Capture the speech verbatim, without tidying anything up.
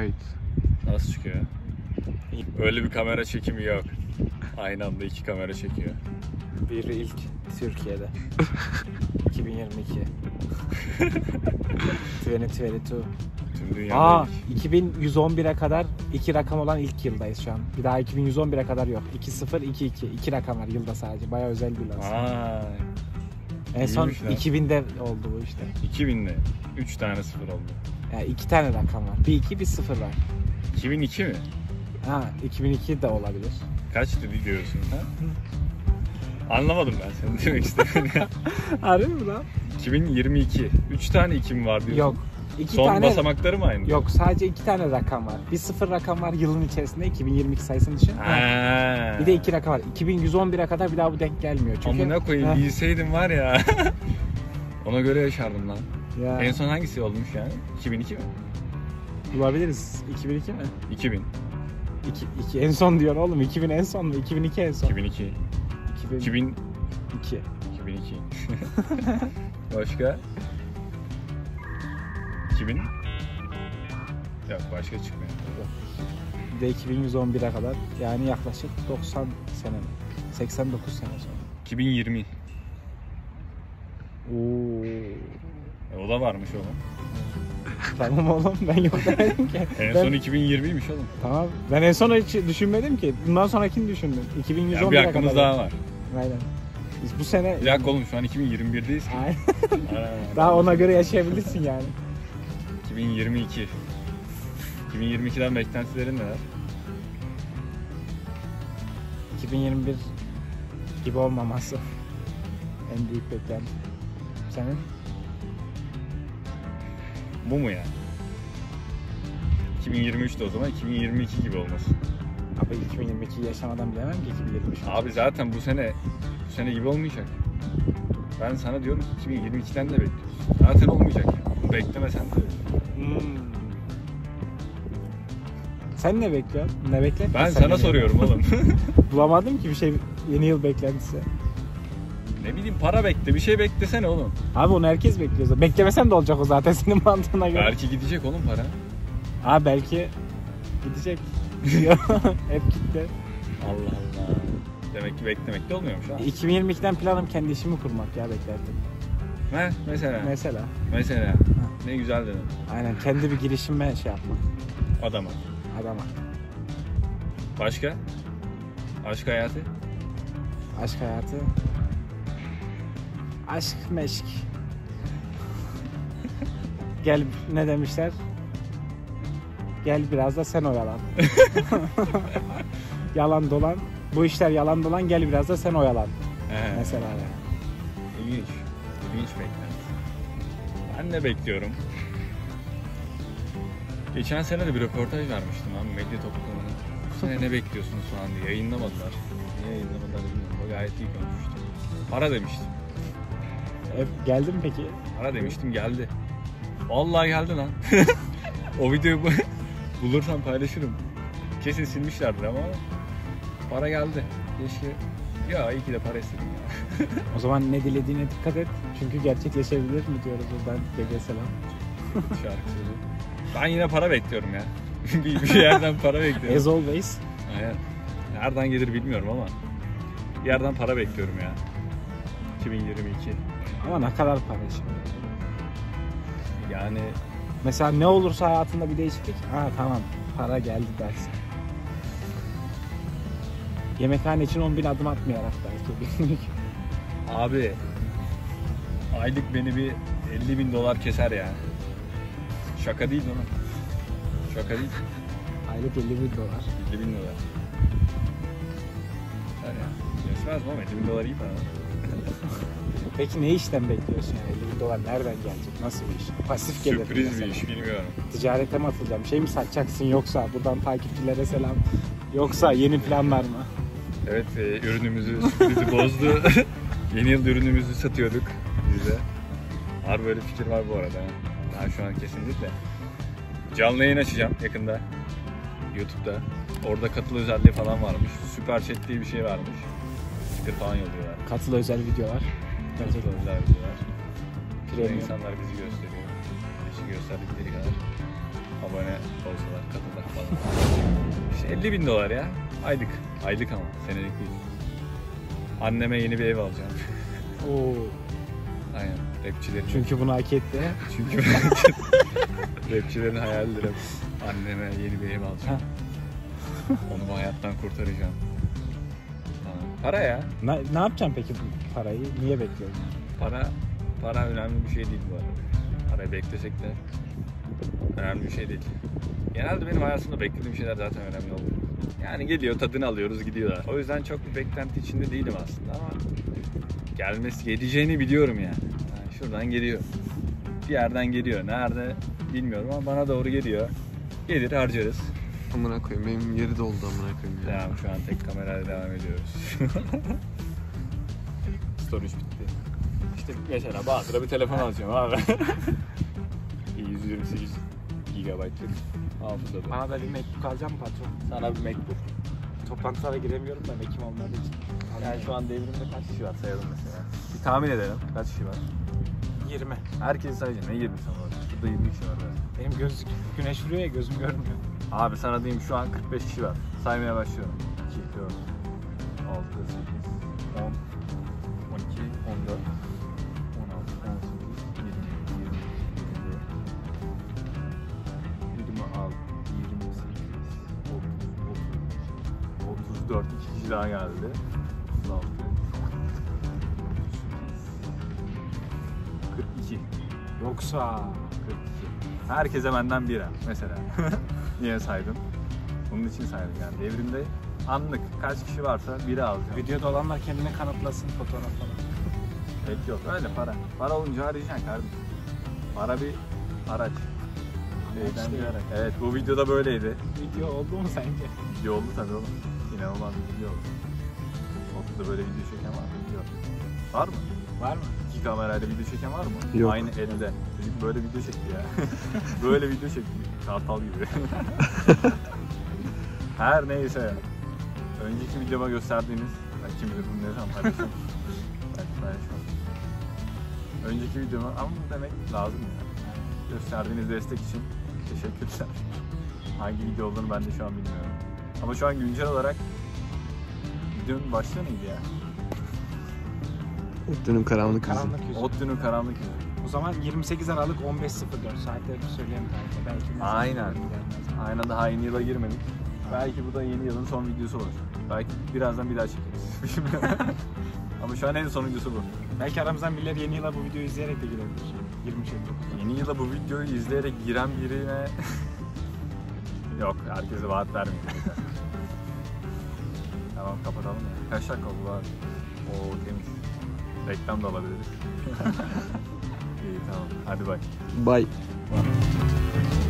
Kayıt. Nasıl çıkıyor? Öyle bir kamera çekimi yok. Aynı anda iki kamera çekiyor. Bir ilk Türkiye'de. iki bin yirmi iki. iki bin yirmi iki. Tüm dünyada Aa, ilk. iki bin yüz on bire kadar iki rakam olan ilk yıldayız şu an. Bir daha iki bin yüz on bire kadar yok. iki sıfır iki iki. iki rakam var yılda sadece. Bayağı özel bir yıl aslında. Aa, En son iyiymiş lan. iki binde oldu bu işte. iki binle. üç tane sıfır oldu. Yani iki tane rakam var. Bir iki bir sıfır var. iki bin iki mi? Ha, iki bin iki de olabilir. Kaçtı diyorsun ha? Anlamadım ben senin demek istediğini ya. Harbi mi lan? iki bin yirmi iki. üç tane iki mi var diyorsun? Yok. İki Son tane, basamakları mı aynı? yok sadece iki tane rakam var. Bir sıfır rakam var yılın içerisinde iki bin yirmi iki sayısını düşün. Ha. Bir de iki rakam var. iki bin yüz on bire kadar bir daha bu denk gelmiyor. Çünkü Amına koyayım Heh. bilseydim var ya. Ona göre yaşardım lan. Ya, En son hangisi olmuş yani? iki bin iki mi? bulabiliriz. iki bin iki mi? iki bin. iki, iki en son diyor oğlum. iki bin en son mu? iki bin iki en son. iki bin iki. iki bin iki bin iki. iki bin iki. Başka? iki bin. Yok başka çıkmıyor. Bir de iki bin yüz on bire kadar. Yani yaklaşık doksan sene mi? seksen dokuz sene sonra. iki bin yirmi. Oo. E, o da varmış oğlum. Tamam oğlum ben yok demedim ki. En Ben- son iki bin yirmiymiş oğlum. Tamam. Ben en son hiç düşünmedim ki. Bundan sonrakini düşündüm. iki bin yüz on Yani bir bire hakkımız kadar. daha var. Aynen. Biz bu sene... Bir dakika oğlum şu an iki bin yirmi birdeyiz ki. Aynen. Ha, Daha ona göre yaşayabilirsin yani. iki bin yirmi iki. iki bin yirmi ikiden beklentilerin neler? iki bin yirmi bir gibi olmaması. En büyük beklenti. Senin? Bu mu yani? iki bin yirmi üçte o zaman iki bin yirmi iki gibi olması. Abi iki bin yirmi iki yaşamadan bilemem ki iki bin yirmi üç. Abi zaten bu sene bu sene gibi olmayacak. Ben sana diyorum ki iki bin yirmi ikiden de bekliyorsun. Zaten olmayacak yani. Bunu bekleme sen de. Hmm. Sen ne bekliyorsun? Ne bekliyorsun? Ben Sen sana ne soruyorum oğlum. Bulamadım ki bir şey yeni yıl beklentisi. Ne bileyim para bekle, bir şey beklesene oğlum. Abi onu herkes bekliyor zaten. Beklemesen de olacak o zaten senin mantığına göre. Belki gidecek oğlum para. Abi belki gidecek. Hep gitti. Allah Allah. Demek ki beklemek de olmuyormuş ha. iki bin yirmi ikiden planım kendi işimi kurmak ya beklerdim. He mesela. Mesela. Mesela. Ne güzel dedin. Aynen kendi bir girişime şey yapmak. Adama. Adama. Başka? Aşk hayatı? Aşk hayatı. Aşk meşk. Gel ne demişler? Gel biraz da sen oyalan. Yalan dolan. Bu işler yalan dolan gel biraz da sen oyalan. He. Mesela yani. İlginç. İlginç beklenti. Ben de bekliyorum. Geçen sene de bir röportaj vermiştim abi medya topluluğuna. Bu sene ne bekliyorsunuz falan diye yayınlamadılar. Niye yayınlamadılar bilmiyorum. O gayet iyi konuşmuştu. Para demiştim. E, geldi mi peki? Para demiştim geldi. Vallahi geldi lan. O videoyu bu- bulursam paylaşırım. Kesin silmişlerdir ama para geldi. Keşke. Ya iyi ki de para istedim ya. O zaman ne dilediğine dikkat et. Çünkü gerçekleşebilir mi diyoruz buradan. Gece selam. Şarkı sözü. Ben yine para bekliyorum ya. bir, bir yerden para bekliyorum. As always. Aynen. Nereden gelir bilmiyorum ama bir yerden para bekliyorum ya. iki bin yirmi iki. Ama ne kadar para şimdi. Yani Mesela ne olursa hayatında bir değişiklik. Ha tamam para geldi dersin. Yemekhane için on bin adım atmayarak belki. abi aylık beni bir elli bin dolar keser yani. Şaka değil mi? Şaka değil. Aylık elli bin dolar. elli bin dolar. Yeter ya. Kesmez mi ama elli bin dolar iyi para. Peki ne işten bekliyorsun yani? elli bin dolar nereden gelecek? Nasıl bir iş? Pasif gelir mi Sürpriz bir mesela? iş bilmiyorum. Ticarete mi atılacağım? Şey mi satacaksın yoksa buradan takipçilere selam. Yoksa yeni planlar mı? Evet e, ürünümüzü sürprizi bozdu. Yeni yıl ürünümüzü satıyorduk bize. Harbi böyle fikir var bu arada. Ben şu an kesinlikle. Canlı yayın açacağım yakında. YouTube'da. Orada katıl özelliği falan varmış. Süper chat diye bir şey varmış. Sticker falan yolluyorlar. Katıl özel videolar. Katıl özel videolar. Burada Premium. insanlar bizi gösteriyor. Bizi gösterdikleri kadar. abone olsalar, katıllar falan. İşte elli bin dolar ya. Aylık. Aylık ama senelik değil. Anneme yeni bir ev alacağım. Oo. Aynen. Rapçilerin. Çünkü bunu hak etti. Çünkü rapçilerin hayalidir hep. Anneme yeni bir ev alacağım. Onu bu hayattan kurtaracağım. Tamam. Para ya. Ne, ne yapacaksın peki bu parayı? Niye bekliyorsun? Para para önemli bir şey değil bu arada. Parayı beklesek de önemli bir şey değil. Genelde benim hayatımda beklediğim şeyler zaten önemli oluyor. Yani geliyor, tadını alıyoruz, gidiyorlar. O yüzden çok bir beklenti içinde değilim aslında ama gelmesi, geleceğini biliyorum yani. Yani şuradan geliyor. Bir yerden geliyor. Nerede bilmiyorum ama bana doğru geliyor. Gelir, harcarız. Amına koyayım, benim yeri doldu amına koyayım ya. Tamam, şu an tek kamerayla devam ediyoruz. Storage bitti. İşte mesela bazıları bir telefon alacağım abi. yüz yirmi sekiz gigabaytlık hafızalı. Bana da bir MacBook alacağım mı patron? Sana bir MacBook. Toplantılara giremiyorum da Mac'im olmadığı için. Yani şu an devrimde kaç kişi var sayalım mesela. Bir tahmin edelim. Kaç kişi var? yirmi. Herkes sayacak. Ne yirmi sana var? Burada yirmi kişi var zaten. Benim göz güneş vuruyor ya, gözüm görmüyor. Abi sana diyeyim, şu an kırk beş kişi var. Saymaya başlıyorum. iki, dört, altı, sekiz, on, on iki, on dört, on altı, on sekiz, yirmi, yirmi, yirmi altı, yirmi sekiz, otuz, otuz, otuz dört, iki kişi daha geldi. otuz altı, kırk iki. Yoksa kırk iki. Herkese benden bira mesela. Niye saydım? Bunun için saydım yani. Devrimde anlık kaç kişi varsa biri alacağım. videoda olanlar kendini kanıtlasın, fotoğraf falan. Pek yok. Öyle para. Para olunca arayacaksın kardeşim. Para bir araç. Eğlence değil. araç. Evet, bu videoda böyleydi. Video oldu mu sence? Video oldu tabii oğlum. İnanılmaz bir video oldu. Okulda böyle video çeken var mı? Yok. Var mı? Var mı? İki kamerayla video çeken var mı? Yok. Aynı elde. Çocuk böyle video çekti ya. Böyle video çekti. Kartal gibi. Her neyse. Önceki videoma gösterdiğiniz, ben kim bilir bunu ne zaman paylaşacağım. Belki paylaşmam. Önceki videoma, ama bu demek lazım ya. Gösterdiğiniz destek için teşekkürler. Hangi video olduğunu ben de şu an bilmiyorum. Ama şu an güncel olarak videonun başlığı neydi ya? Otlu'nun karanlık yüzü. Karanlık yüzü. Otlu'nun karanlık yüzü. O zaman yirmi sekiz Aralık on beş sıfır dört saatleri söyleyeyim belki. Belki mesela Aynen. gelmez. Aynen, daha yeni yıla girmedik. Belki bu da yeni yılın son videosu olur. Belki birazdan bir daha çekeriz. Bilmiyorum. Ama şu an en son videosu bu. Belki aramızdan birileri yeni yıla bu videoyu izleyerek de girebilir. yirmi dokuz. Yeni yıla bu videoyu izleyerek giren birine... Yok, herkese vaat vermiyorum. Tamam, kapatalım ya. Kaç dakika oldu abi? Oo, temiz. Reklam da alabiliriz. İyi, tamam. Hadi bay. Bye.